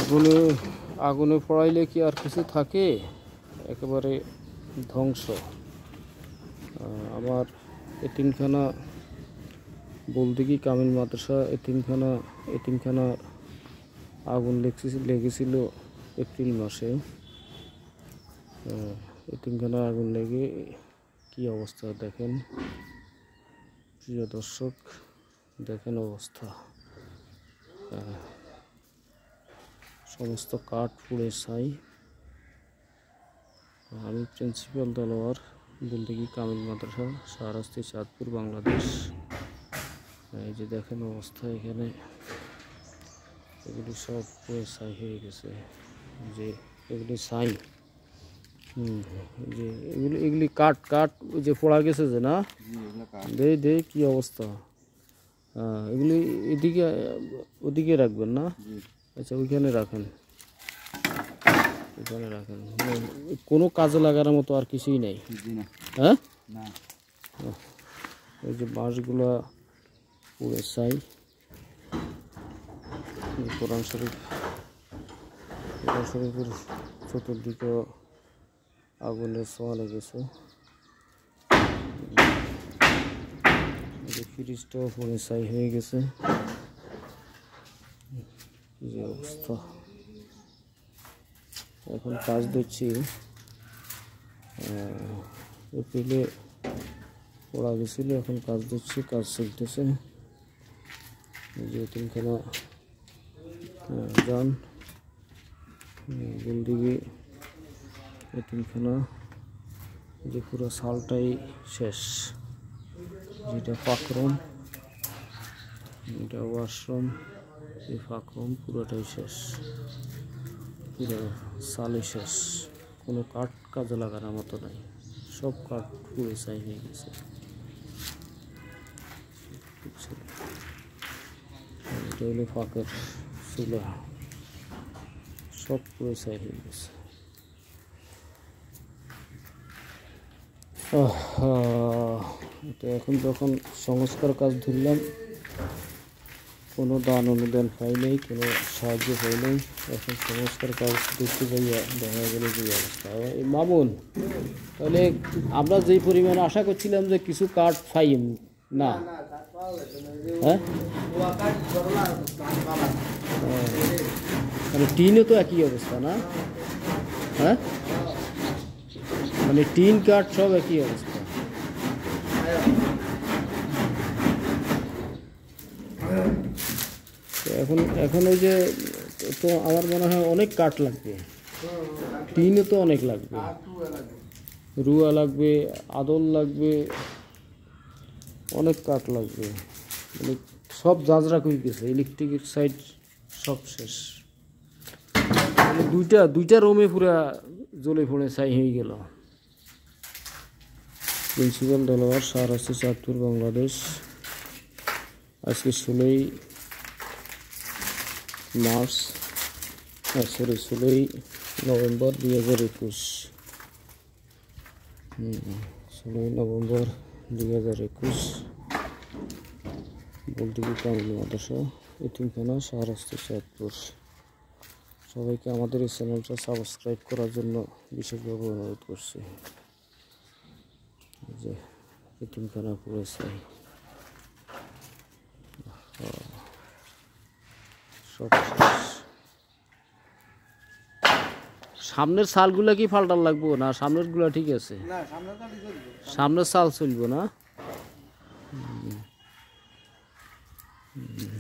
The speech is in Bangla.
আগুনে আগুনে পড়াইলে কি আর কিছু থাকে? একেবারে ধ্বংস। আমার এতিমখানা বলদিঘি কামিল মাদ্রাসা এতিমখানা আগুন লেগেছিল এপ্রিল মাসে। এতিমখানা আগুন লেগে কি অবস্থা দেখেন প্রিয় দর্শক, দেখেন অবস্থা। সমস্ত কাঠ পুড়ে ছাই। আমি প্রিন্সিপাল দেলোয়ার, বলদিঘি কামিল মাদ্রাসা, শাহরাস্তি, চাঁদপুর, বাংলাদেশ। এই যে দেখেন অবস্থা, এখানে এগুলি সব পুড়ে ছাই হয়ে গেছে। যে এগুলি ছাই, যে এগুলি কাঠ যে পোড়া গেছে যে না, দে কি অবস্থা। এগুলি ওদিকে রাখবেন না? আচ্ছা, ওইখানে রাখেন, কোনো কাজে লাগানোর মতো আর কিছুই নেই। হ্যাঁ, এই যে বাঁশগুলা পুড়ে ছাই। কোরআন শরীফের চতুর্দিকে আগুনের ছোঁয়া লেগেছে। ফ্রিজটাও পুড়ে ছাই হয়ে গেছে। যে অবস্থা, এখন কাজ দিচ্ছি। এপ্রিলে পড়া গেছিল, এখন কাজ দিচ্ছি, কাজ চলতেছে। যে এতিমখানা যান, বলদিঘি এতিমখানা, যে পুরো সালটাই শেষ। যেটা ফাঁকরুম, এটা ওয়াশরুম, এই ফাঁকরুম পুরোটাই শেষ, পুরো সালই শেষ। কোনো কাঠ কাজে লাগানোর মতো নাই, সব কাঠ পুড়ে ছাই হয়ে গেছে। এটা হলো ফাঁকের চুলা, সব পুড়ে ছাই হয়ে গেছে। এটা এখন যখন সংস্কার কাজ ধরলাম, কোনো দান অনুদান পাই নাই, কোনো সাহায্য পাই নাই। এখন সংস্কার কাজ দেখতে যাইয়া দেখা গেল যে অবস্থা। মামুন, তাহলে আমরা যেই পরিমাণ আশা করছিলাম যে কিছু কাঠ পাইম না, হ্যাঁ, মানে টিনও তো একই অবস্থা না? হ্যাঁ, মানে টিন কাঠ সব একই অবস্থা। এখন ওই যে, তো আমার মনে হয় অনেক কাঠ লাগবে, টিনও তো অনেক লাগবে, রুয়া লাগবে, আদল লাগবে, অনেক কাঠ লাগবে। মানে সব জাজরা কই গেছে, ইলেকট্রিকের সাইড সব শেষ। মানে দুইটা রুমে পুরা জ্বলে পড়ে ছাই হয়ে গেল। প্রিন্সিপাল দেলোয়ার, শাহরাস্তি, চাঁদপুর, বাংলাদেশ। আজকে 16ই নভেম্বর 2021। 16ই নভেম্বর 2021, বলদিঘি কামিল মাদ্রাসা এতিমখানা, শাহরাস্তি, চাঁদপুর। সবাইকে আমাদের এই চ্যানেলটা সাবস্ক্রাইব করার জন্য বিশেষভাবে অনুরোধ করছি। যে এতিমখানা পুরো ছাই, সব শেষ। সামনের সালগুলা কি পাল্টার লাগবো না? সামনের গুলা ঠিক আছে, সামনের সাল চলবো না?